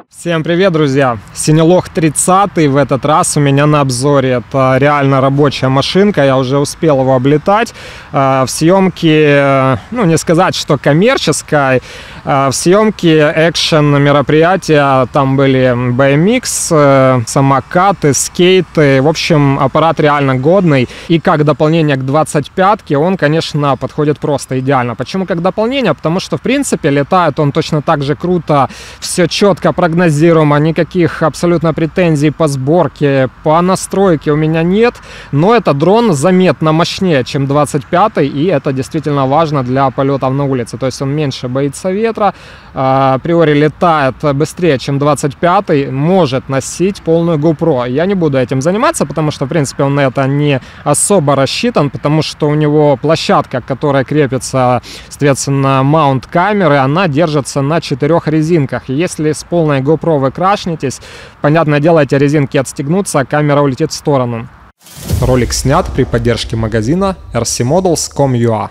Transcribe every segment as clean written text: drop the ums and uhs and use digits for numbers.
Всем привет, друзья! Синелог 30 в этот раз у меня на обзоре. Это реально рабочая машинка, я уже успел его облетать. В съемке, ну не сказать, что коммерческой, в съемке экшен мероприятия, там были BMX, самокаты, скейты. В общем, аппарат реально годный. И как дополнение к 25-ке он, конечно, подходит просто идеально. Почему как дополнение? Потому что, в принципе, летает он точно так же круто, все четко прогнозируемо, никаких абсолютно претензий по сборке, по настройке у меня нет. Но этот дрон заметно мощнее, чем 25-й, и это действительно важно для полетов на улице. То есть он меньше боится ветра, априори летает быстрее, чем 25-й, может носить полную GoPro. Я не буду этим заниматься, потому что, в принципе, он на это не особо рассчитан, потому что у него площадка, к которой крепится, соответственно, маунт камеры, она держится на 4 резинках. Если с полной GoPro вы крашнетесь, понятное дело, эти резинки отстегнутся, а камера улетит в сторону. Ролик снят при поддержке магазина rcmodels.com.ua.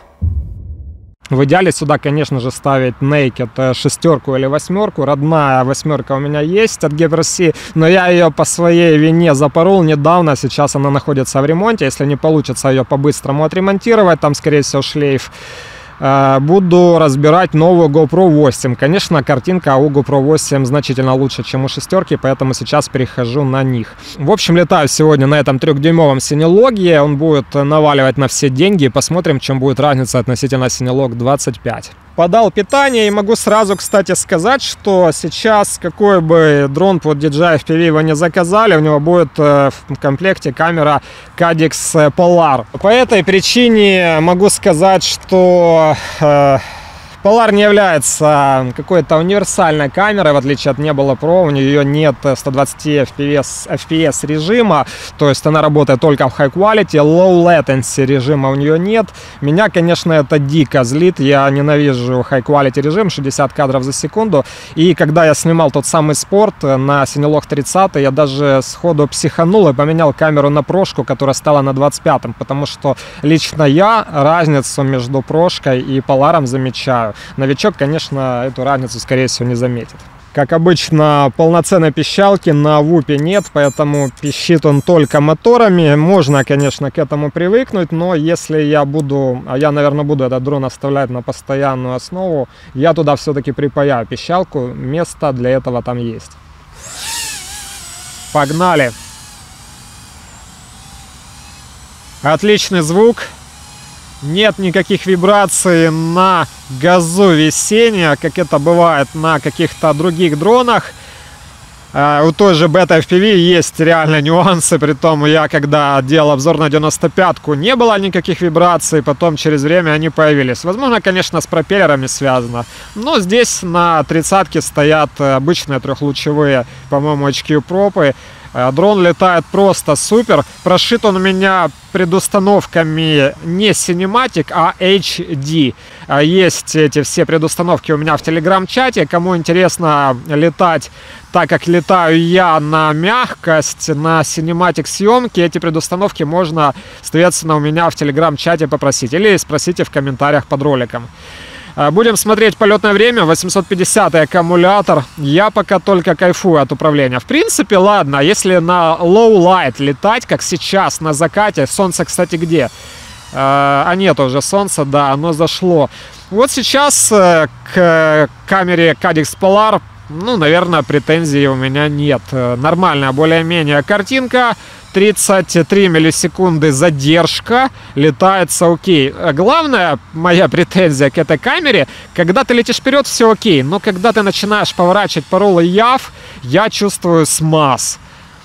В идеале сюда, конечно же, ставить Naked 6 или 8. Родная 8 у меня есть от GeForce, но я ее по своей вине запорол недавно. Сейчас она находится в ремонте. Если не получится ее по-быстрому отремонтировать, там, скорее всего, шлейф, буду разбирать новую GoPro 8. Конечно, картинка у GoPro 8 значительно лучше, чем у 6, поэтому сейчас перехожу на них. В общем, летаю сегодня на этом 3-дюймовом синелоге. Он будет наваливать на все деньги. Посмотрим, чем будет разница относительно синелог 25. Подал питание и могу сразу, кстати, сказать, что сейчас какой бы дрон под DJI FPV вы не заказали, у него будет в комплекте камера Caddx Polar. По этой причине могу сказать, что Polar не является какой-то универсальной камерой, в отличие от Nebula Pro. У нее нет 120 FPS режима, то есть она работает только в high quality, low latency режима у нее нет. Меня, конечно, это дико злит, я ненавижу high quality режим, 60 кадров за секунду. И когда я снимал тот самый спорт на Синелог 30, я даже сходу психанул и поменял камеру на прошку, которая стала на 25-м, потому что лично я разницу между прошкой и Polar'ом замечаю. Новичок, конечно, эту разницу, скорее всего, не заметит. Как обычно, полноценной пищалки на вупе нет, поэтому пищит он только моторами. Можно, конечно, к этому привыкнуть, но если я буду, а я, наверное, буду этот дрон оставлять на постоянную основу, я туда все-таки припаяю пищалку, место для этого там есть. Погнали! Отличный звук. Нет никаких вибраций на газу весения, как это бывает на каких-то других дронах. У той же Beta FPV есть реально нюансы, притом я когда делал обзор на 95-ку, не было никаких вибраций, потом через время они появились. Возможно, конечно, с пропеллерами связано, но здесь на 30-ке стоят обычные трехлучевые, по-моему, HQ-пропы. Дрон летает просто супер. Прошит он у меня предустановками не Cinematic, а HD. Есть эти все предустановки у меня в телеграм-чате. Кому интересно летать так, как летаю я, на мягкость, на Cinematic съемки, эти предустановки можно, соответственно, у меня в телеграм-чате попросить. Или спросите в комментариях под роликом. Будем смотреть полетное время, 850-й аккумулятор. Я пока только кайфую от управления. В принципе, ладно, если на low light летать, как сейчас, на закате. Солнце, кстати, где? А нет уже солнца, да, оно зашло. Вот сейчас к камере Caddx Polar, ну, наверное, претензий у меня нет. Нормальная более-менее картинка. 33 миллисекунды задержка, летается окей. Главная моя претензия к этой камере, когда ты летишь вперед, все окей, но когда ты начинаешь поворачивать по роллу яв, я чувствую смаз.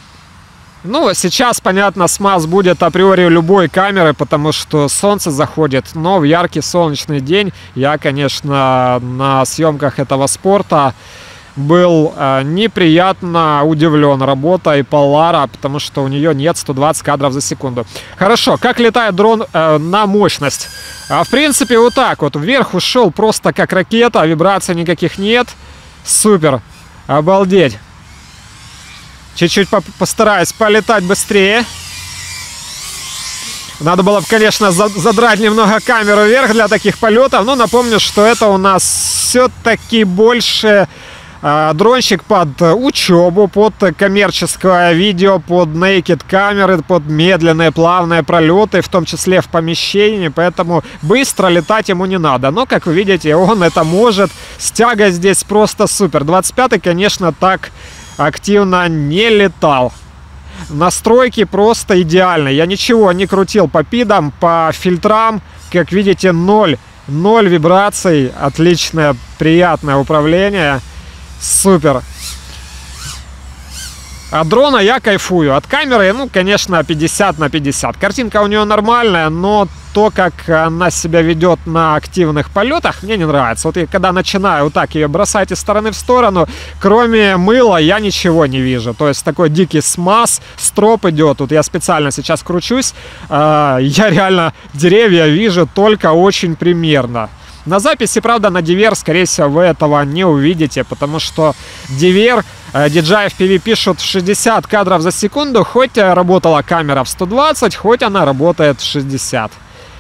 Ну, сейчас, понятно, смаз будет априори любой камеры, потому что солнце заходит, но в яркий солнечный день я, конечно, на съемках этого спорта был неприятно удивлен работой Polar, потому что у нее нет 120 кадров за секунду. Хорошо, как летает дрон на мощность? В принципе, вот так вот. Вверх ушел просто как ракета, вибраций никаких нет. Супер, обалдеть. Чуть-чуть постараюсь полетать быстрее. Надо было бы, конечно, задрать немного камеру вверх для таких полетов. Но напомню, что это у нас все-таки больше Дрончик под учебу, под коммерческое видео, под naked камеры, под медленные плавные пролеты, в том числе в помещении, поэтому быстро летать ему не надо. Но, как вы видите, он это может. Стяга здесь просто супер. 25-й, конечно, так активно не летал. Настройки просто идеальные. Я ничего не крутил по пидам, по фильтрам. Как видите, ноль вибраций. Отличное, приятное управление. Супер. От дрона я кайфую. От камеры, ну, конечно, 50 на 50. Картинка у нее нормальная, но то, как она себя ведет на активных полетах, мне не нравится. Вот я когда начинаю вот так ее бросать из стороны в сторону, кроме мыла я ничего не вижу. То есть такой дикий смаз, строп идет. Вот я специально сейчас кручусь. Я реально деревья вижу только очень примерно. На записи, правда, на DVR, скорее всего, вы этого не увидите, потому что DVR, DJI FPV пишут 60 кадров за секунду, хоть работала камера в 120, хоть она работает в 60.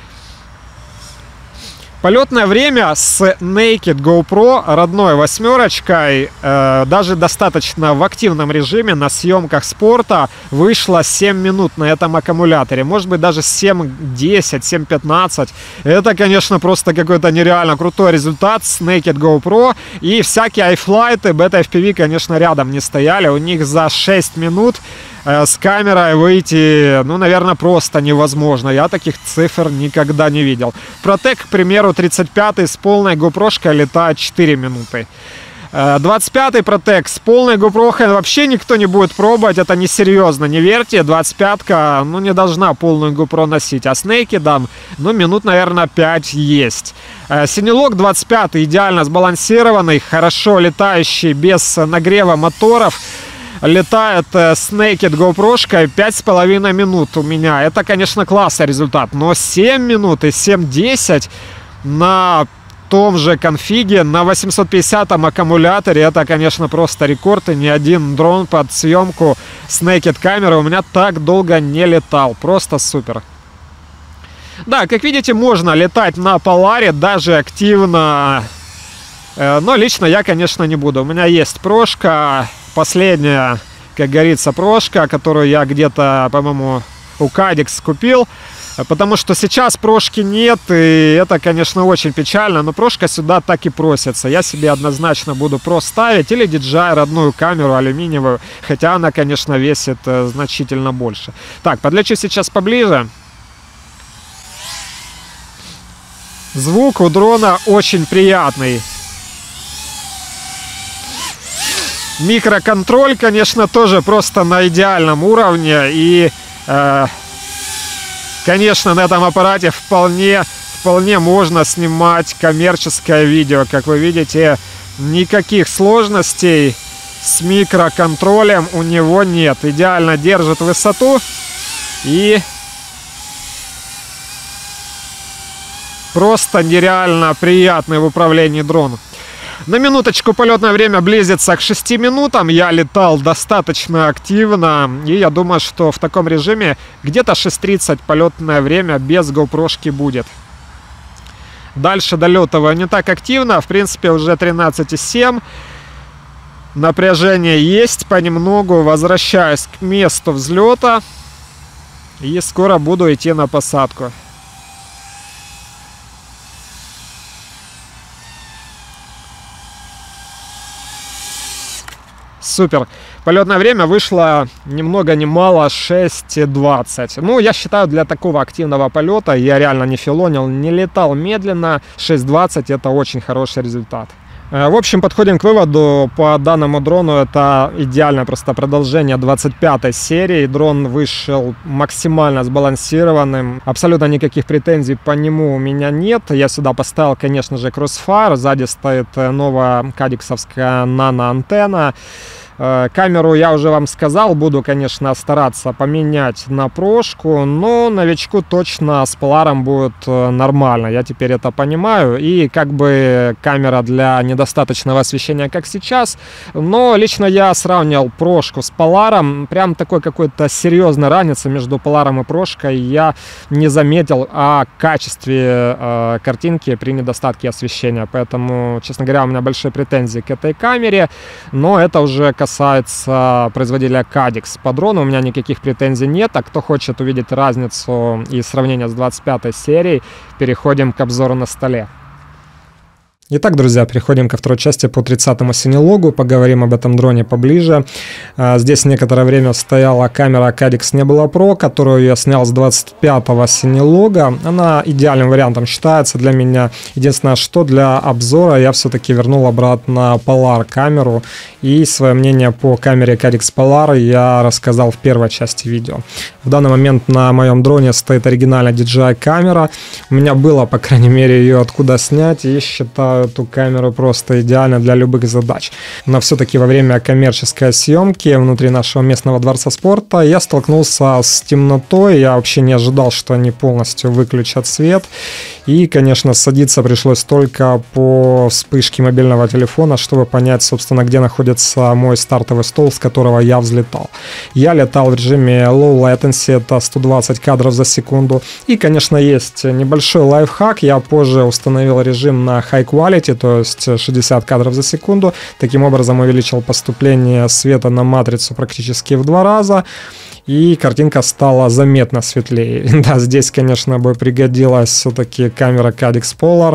Полетное время с Naked GoPro родной восьмерочкой, даже достаточно в активном режиме на съемках спорта вышло 7 минут на этом аккумуляторе. Может быть, даже 7.10, 7.15. Это, конечно, просто какой-то нереально крутой результат с Naked GoPro. И всякие iFlight, Beta FPV, конечно, рядом не стояли. У них за 6 минут с камерой выйти, ну, наверное, просто невозможно. Я таких цифр никогда не видел. Protec, к примеру, 35-й с полной GoPro-шкой летает 4 минуты. 25-й Protec с полной GoPro вообще никто не будет пробовать, это несерьезно, не верьте. 25-ка, ну, не должна полную GoPro носить, а с Naked, ну, минут, наверное, 5 есть. Синелок 25-й идеально сбалансированный, хорошо летающий, без нагрева моторов. Летает с Naked GoPro-шкой 5,5 минут у меня. Это, конечно, классный результат. Но 7 минут и 7.10 на том же конфиге, на 850-м аккумуляторе, это, конечно, просто рекорд. И ни один дрон под съемку с Naked камеры у меня так долго не летал. Просто супер. Да, как видите, можно летать на Поларе, даже активно. Но лично я, конечно, не буду. У меня есть прошка. Последняя, как говорится, прошка, которую я где-то, по-моему, у Cadix купил. Потому что сейчас прошки нет, и это, конечно, очень печально. Но прошка сюда так и просится. Я себе однозначно буду Pro ставить или DJI родную камеру алюминиевую. Хотя она, конечно, весит значительно больше. Так, подлечу сейчас поближе. Звук у дрона очень приятный. Микроконтроль, конечно, тоже просто на идеальном уровне. И, конечно, на этом аппарате вполне можно снимать коммерческое видео. Как вы видите, никаких сложностей с микроконтролем у него нет. Идеально держит высоту и просто нереально приятный в управлении дрон. На минуточку полетное время близится к 6 минутам. Я летал достаточно активно. И я думаю, что в таком режиме где-то 6:30 полетное время без GoPro-шки будет. Дальше долетываю не так активно. В принципе, уже 13,7. Напряжение есть понемногу. Возвращаюсь к месту взлета. И скоро буду идти на посадку. Супер. Полетное время вышло ни много ни мало 6:20. Ну, я считаю, для такого активного полета, я реально не филонил, не летал медленно. 6:20 это очень хороший результат. В общем, подходим к выводу по данному дрону. Это идеальное просто продолжение 25-й серии. Дрон вышел максимально сбалансированным. Абсолютно никаких претензий по нему у меня нет. Я сюда поставил, конечно же, Crossfire. Сзади стоит новая кадиксовская нано-антенна. Камеру я уже вам сказал, буду, конечно, стараться поменять на прошку, но новичку точно с Polar будет нормально, я теперь это понимаю. И как бы камера для недостаточного освещения, как сейчас, но лично я сравнивал прошку с Polar, прям такой какой-то серьезной разницы между Polar и прошкой я не заметил о качестве картинки при недостатке освещения, поэтому, честно говоря, у меня большие претензии к этой камере, но это уже касается производителя Caddx. По дрону у меня никаких претензий нет, а кто хочет увидеть разницу и сравнение с 25 серией, переходим к обзору на столе. Итак, друзья, переходим ко второй части по 30-му Cinelog, поговорим об этом дроне поближе. Здесь некоторое время стояла камера Caddx Nebula Pro, которую я снял с 25-го Cinelog. Она идеальным вариантом считается для меня. Единственное, что для обзора я все-таки вернул обратно Polar камеру. И свое мнение по камере Caddx Polar я рассказал в первой части видео. В данный момент на моем дроне стоит оригинальная DJI камера. У меня было, по крайней мере, ее откуда снять, и считаю эту камеру просто идеально для любых задач. Но все-таки во время коммерческой съемки внутри нашего местного дворца спорта я столкнулся с темнотой. Я вообще не ожидал, что они полностью выключат свет. И, конечно, садиться пришлось только по вспышке мобильного телефона, чтобы понять, собственно, где находится мой стартовый стол, с которого я взлетал. Я летал в режиме low latency, это 120 кадров за секунду. И, конечно, есть небольшой лайфхак. Я позже установил режим на high quality, то есть 60 кадров за секунду. Таким образом увеличил поступление света на матрицу практически в 2 раза. И картинка стала заметно светлее. Да, здесь, конечно, бы пригодилась все-таки камера Caddx Polar,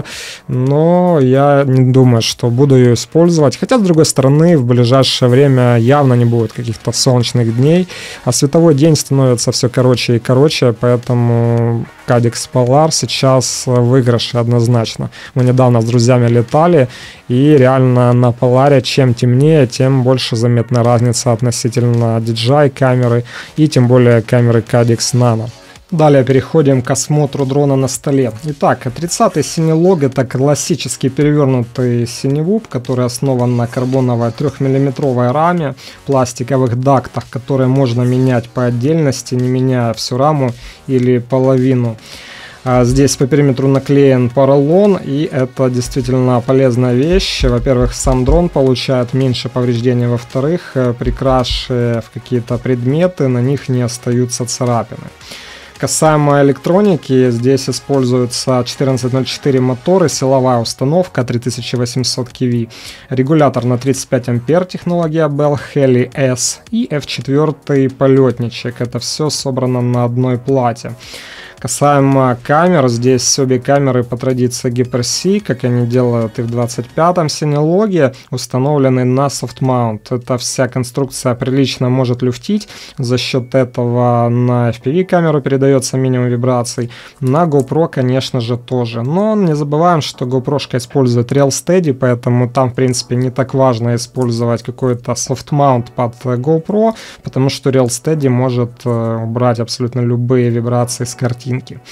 но я не думаю, что буду ее использовать. Хотя, с другой стороны, в ближайшее время явно не будет каких-то солнечных дней, а световой день становится все короче и короче, поэтому Caddx Polar сейчас в выигрыше однозначно. Мы недавно с друзьями летали, и реально на Polar чем темнее, тем больше заметна разница относительно DJI камеры и тем более камеры Caddx Nano. Далее переходим к осмотру дрона на столе. Итак, 30-й Cinelog — это классический перевернутый Cinewhoop, который основан на карбоновой 3-мм раме, пластиковых дактах, которые можно менять по отдельности, не меняя всю раму или половину. Здесь по периметру наклеен поролон, и это действительно полезная вещь. Во-первых, сам дрон получает меньше повреждений, во-вторых, при краше в какие-то предметы на них не остаются царапины. Касаемо электроники, здесь используется 1404 мотор и силовая установка 3800 кV, регулятор на 35 ампер, технология Bell Heli S и F4 полетничек. Это все собрано на одной плате. Касаемо камер, здесь обе камеры по традиции Hyper-C, как они делают и в 25-м Cinelog, установлены на soft mount. Эта вся конструкция прилично может люфтить, за счет этого на FPV камеру передается минимум вибраций, на GoPro, конечно же, тоже. Но не забываем, что GoPro-шка использует Real Steady, поэтому там, в принципе, не так важно использовать какой-то soft mount под GoPro, потому что Real Steady может убрать абсолютно любые вибрации с картинки.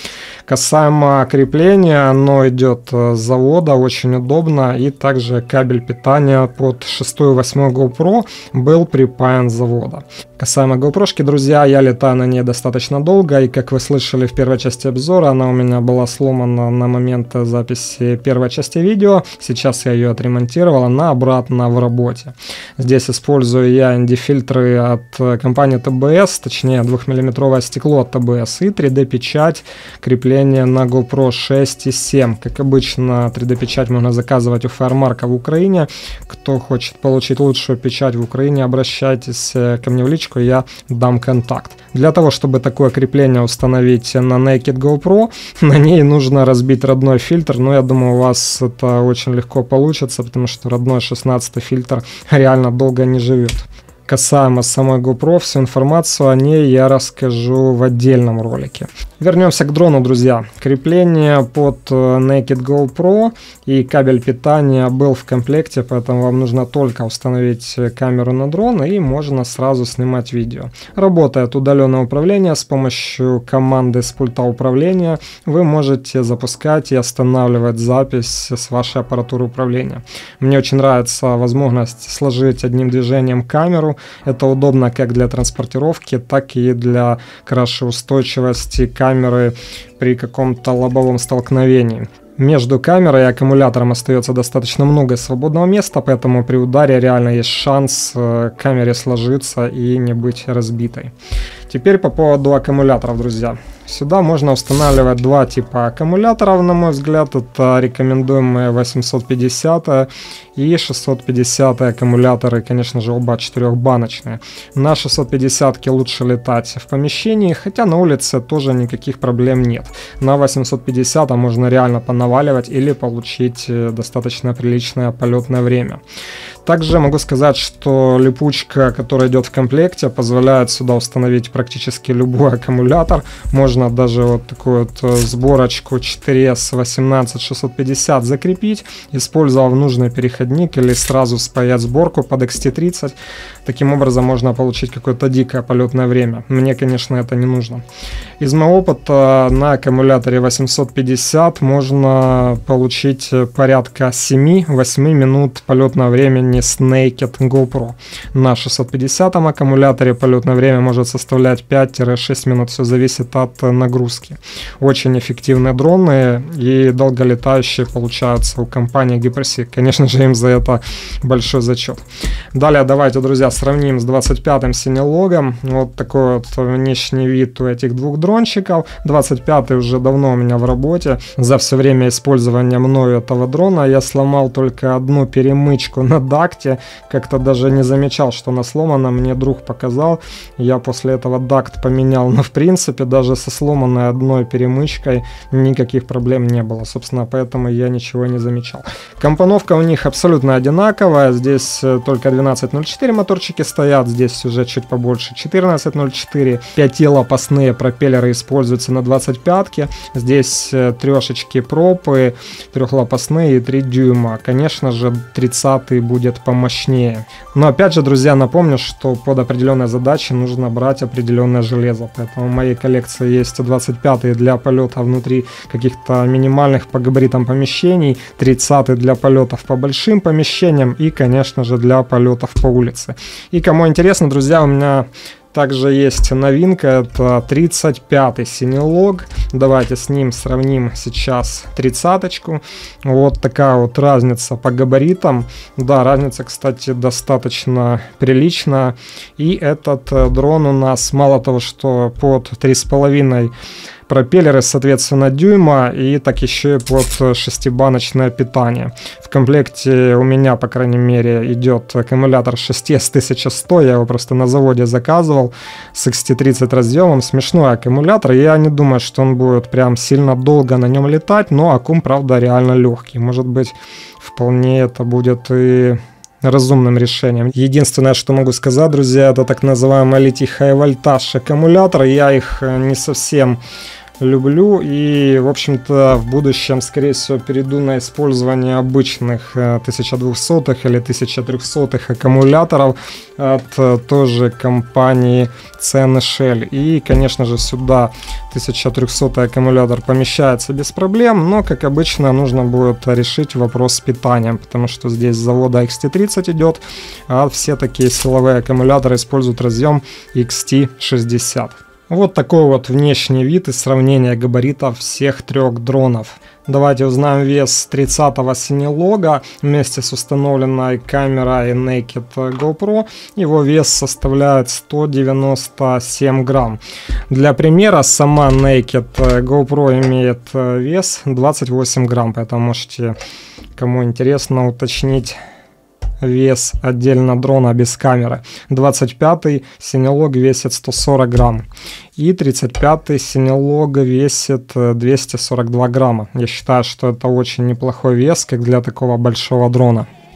Касаемо крепления, оно идет с завода, очень удобно, и также кабель питания под 6 и 8 GoPro был припаян с завода. Касаемо GoPro-шки, друзья, я летаю на ней достаточно долго, и как вы слышали в первой части обзора, она у меня была сломана на момент записи первой части видео. Сейчас я ее отремонтировал, она обратно в работе. Здесь использую я ND-фильтры от компании TBS, точнее 2-мм стекло от TBS и 3D-печать крепления на GoPro 6 и 7. Как обычно, 3D-печать можно заказывать у Firemark в Украине. Кто хочет получить лучшую печать в Украине, обращайтесь ко мне в личку, я дам контакт. Для того, чтобы такое крепление установить на Naked GoPro, на ней нужно разбить родной фильтр, но я думаю, у вас это очень легко получится, потому что родной 16 фильтр реально долго не живет. Касаемо самой GoPro, всю информацию о ней я расскажу в отдельном ролике. Вернемся к дрону, друзья. Крепление под Naked GoPro и кабель питания был в комплекте, поэтому вам нужно только установить камеру на дрон и можно сразу снимать видео. Работает удаленное управление с помощью команды с пульта управления. Вы можете запускать и останавливать запись с вашей аппаратуры управления. Мне очень нравится возможность сложить одним движением камеру. Это удобно как для транспортировки, так и для крашеустойчивости камеры при каком-то лобовом столкновении. Между камерой и аккумулятором остается достаточно много свободного места, поэтому при ударе реально есть шанс камере сложиться и не быть разбитой. Теперь по поводу аккумуляторов, друзья. Сюда можно устанавливать два типа аккумуляторов, на мой взгляд. Это рекомендуемые 850 и 650 аккумуляторы, конечно же, оба 4-баночные. На 650 лучше летать в помещении, хотя на улице тоже никаких проблем нет. На 850 можно реально понаваливать или получить достаточно приличное полетное время. Также могу сказать, что липучка, которая идет в комплекте, позволяет сюда установить практически любой аккумулятор. Можно даже вот такую вот сборочку 4S18650 закрепить, использовав нужный переходник, или сразу спаять сборку под XT30. Таким образом можно получить какое-то дикое полетное время. Мне, конечно, это не нужно. Из моего опыта на аккумуляторе 850 можно получить порядка 7-8 минут полетного времени с Naked GoPro. На 650 аккумуляторе полетное время может составлять 5-6 минут, все зависит от нагрузки. Очень эффективные дроны и долголетающие получаются у компании Гиперсик. Конечно же, им за это большой зачет. Далее давайте, друзья, сравним с 25-м синелогом. Вот такой вот внешний вид у этих двух дрончиков. 25-й уже давно у меня в работе. За все время использования мною этого дрона я сломал только одну перемычку на дакте. Как-то даже не замечал, что она сломана. Мне друг показал. Я после этого дакт поменял. Но в принципе даже со сломанной одной перемычкой никаких проблем не было. Собственно, поэтому я ничего не замечал. Компоновка у них абсолютно одинаковая. Здесь только 12.04 моторчики стоят. Здесь уже чуть побольше 14.04. 5-лопастные пропеллеры используются на 25-ке. Здесь трешечки пропы, 3-лопастные и 3 дюйма. Конечно же, 30-й будет помощнее. Но опять же, друзья, напомню, что под определенные задачи нужно брать определенное железо. Поэтому в моей коллекции есть 25-й для полета внутри каких-то минимальных по габаритам помещений, 30-й для полетов по большим помещениям и, конечно же, для полетов по улице. И кому интересно, друзья, у меня также есть новинка, это 35-й синелог. Давайте с ним сравним сейчас 30-очку. Вот такая вот разница по габаритам. Да, разница, кстати, достаточно приличная. И этот дрон у нас мало того, что под 3,5 пропеллеры, соответственно, дюйма, и так еще и под 6-баночное питание. В комплекте у меня, по крайней мере, идет аккумулятор 6S 1100, я его просто на заводе заказывал с XT30 разъемом. Смешной аккумулятор, я не думаю, что он будет прям сильно долго на нем летать, но аккум, правда, реально легкий. Может быть, вполне это будет и разумным решением. Единственное, что могу сказать, друзья, это так называемый литий-хай волтаж аккумулятор. Я их не совсем люблю и, в общем-то, в будущем, скорее всего, перейду на использование обычных 1200-х или 1300-х аккумуляторов от той же компании CNSHL. И, конечно же, сюда 1300 аккумулятор помещается без проблем, но, как обычно, нужно будет решить вопрос с питанием, потому что здесь с завода XT30 идет, а все такие силовые аккумуляторы используют разъем XT60. Вот такой вот внешний вид и сравнение габаритов всех трех дронов. Давайте узнаем вес 30-го синелога вместе с установленной камерой Naked GoPro. Его вес составляет 197 грамм. Для примера, сама Naked GoPro имеет вес 28 грамм, поэтому можете, кому интересно, уточнить вес отдельно дрона без камеры. 25-й синелог весит 140 грамм. И 35-й синелог весит 242 грамма. Я считаю, что это очень неплохой вес, как для такого большого дрона.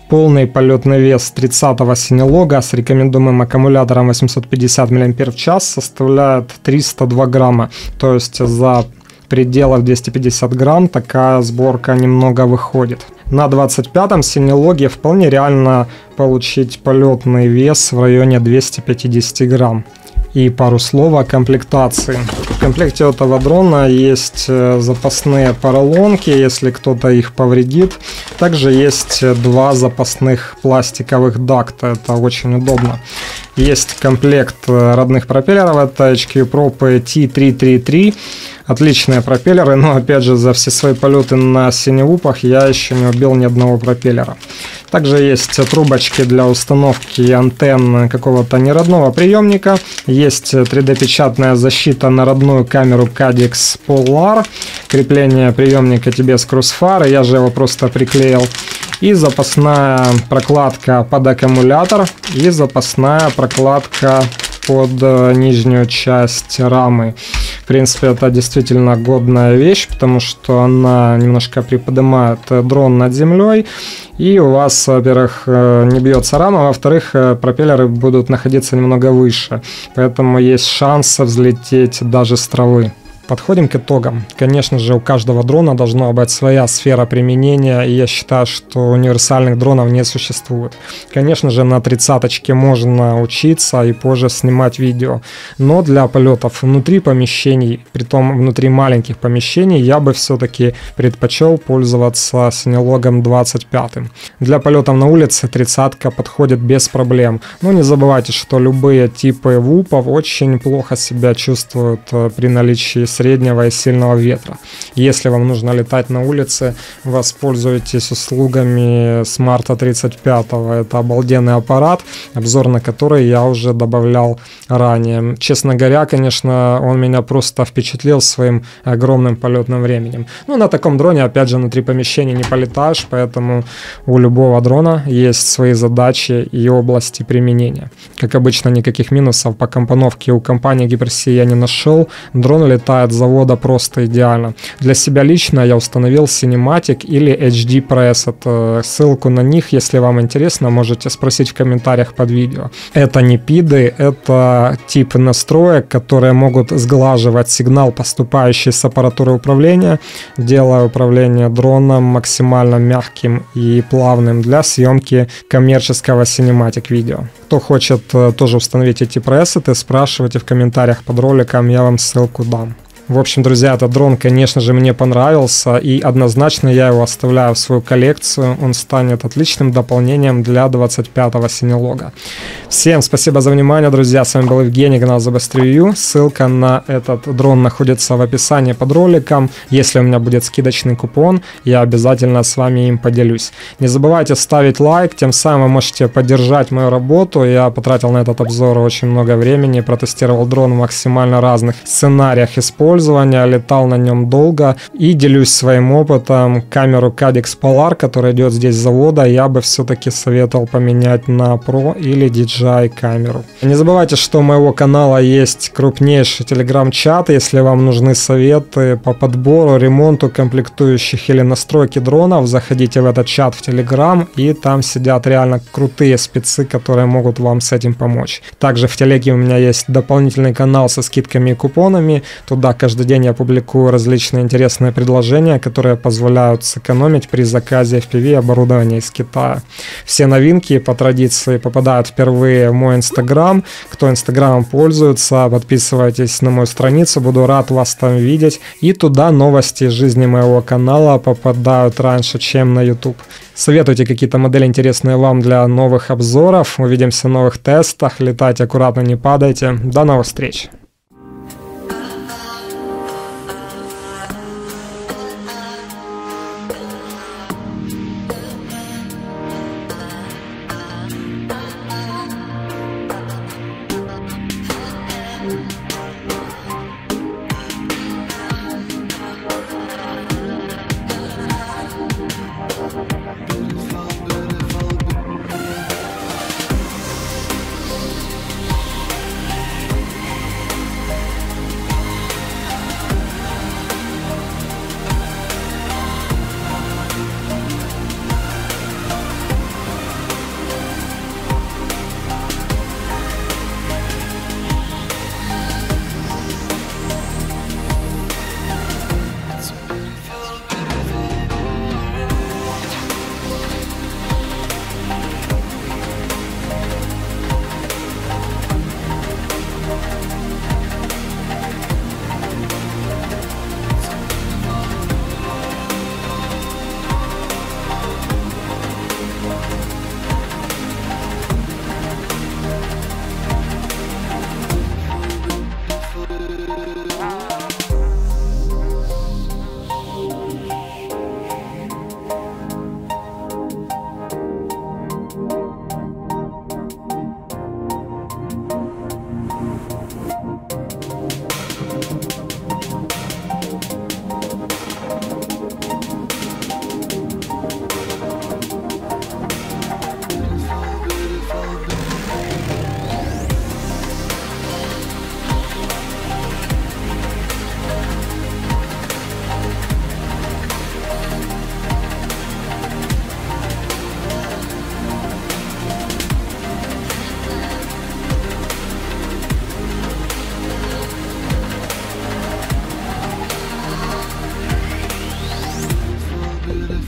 Полный полетный вес 30-го синелога с рекомендуемым аккумулятором 850 мАч составляет 302 грамма. То есть за пределов 250 грамм такая сборка немного выходит. На 25-м синелоге вполне реально получить полетный вес в районе 250 грамм. И пару слов о комплектации. В комплекте этого дрона есть запасные поролонки, если кто-то их повредит. Также есть два запасных пластиковых дакта, это очень удобно. Есть комплект родных пропеллеров, это HQ Propы T333. Отличные пропеллеры, но опять же за все свои полеты на синевупах я еще не убил ни одного пропеллера. Также есть трубочки для установки антенн какого-то неродного приемника. Есть 3D-печатная защита на родную камеру Caddx Polar. Крепление приемника тебе с кроссфары, я же его просто приклеил. И запасная прокладка под аккумулятор. И запасная прокладка под нижнюю часть рамы. В принципе, это действительно годная вещь, потому что она немножко приподнимает дрон над землей, и у вас, во-первых, не бьется рама, во-вторых, пропеллеры будут находиться немного выше, поэтому есть шанс взлететь даже с травы. Подходим к итогам. Конечно же, у каждого дрона должна быть своя сфера применения, и я считаю, что универсальных дронов не существует. Конечно же, на 30-очке можно учиться и позже снимать видео, но для полетов внутри помещений, притом внутри маленьких помещений, я бы все-таки предпочел пользоваться синелогом 25. Для полетов на улице 30-ка подходит без проблем. Но не забывайте, что любые типы вупов очень плохо себя чувствуют при наличии среднего и сильного ветра. Если вам нужно летать на улице, воспользуйтесь услугами Smart 35. Это обалденный аппарат, обзор на который я уже добавлял ранее. Честно говоря, конечно, он меня просто впечатлил своим огромным полетным временем. Ну, на таком дроне, опять же, внутри помещения не полетаешь, поэтому у любого дрона есть свои задачи и области применения. Как обычно, никаких минусов по компоновке у компании Hypersea я не нашел. Дрон летает с завода просто идеально. Для себя лично я установил Cinematic или HD Preset. Ссылку на них, если вам интересно, можете спросить в комментариях под видео. Это не пиды, это тип настроек, которые могут сглаживать сигнал, поступающий с аппаратуры управления, делая управление дроном максимально мягким и плавным для съемки коммерческого Cinematic видео. Кто хочет тоже установить эти пресеты, спрашивайте в комментариях под роликом, я вам ссылку дам. В общем, друзья, этот дрон, конечно же, мне понравился, и однозначно я его оставляю в свою коллекцию. Он станет отличным дополнением для 25-го синелога. Всем спасибо за внимание, друзья. С вами был Евгений, канал ZBestReview. Ссылка на этот дрон находится в описании под роликом. Если у меня будет скидочный купон, я обязательно с вами им поделюсь. Не забывайте ставить лайк, тем самым вы можете поддержать мою работу. Я потратил на этот обзор очень много времени, протестировал дрон в максимально разных сценариях использования, летал на нем долго и делюсь своим опытом. Камеру Caddx Polar, которая идет здесь с завода, я бы все-таки советовал поменять на Pro или DJI камеру. Не забывайте, что у моего канала есть крупнейший телеграм-чат. Если вам нужны советы по подбору, ремонту комплектующих или настройке дронов, заходите в этот чат в Telegram, и там сидят реально крутые спецы, которые могут вам с этим помочь. Также в телеге у меня есть дополнительный канал со скидками и купонами. Туда каждый день я публикую различные интересные предложения, которые позволяют сэкономить при заказе FPV оборудования из Китая. Все новинки по традиции попадают впервые в мой Инстаграм. Кто Инстаграмом пользуется, подписывайтесь на мою страницу, буду рад вас там видеть. И туда новости из жизни моего канала попадают раньше, чем на YouTube. Советуйте какие-то модели интересные вам для новых обзоров. Увидимся в новых тестах. Летайте аккуратно, не падайте. До новых встреч!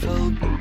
float.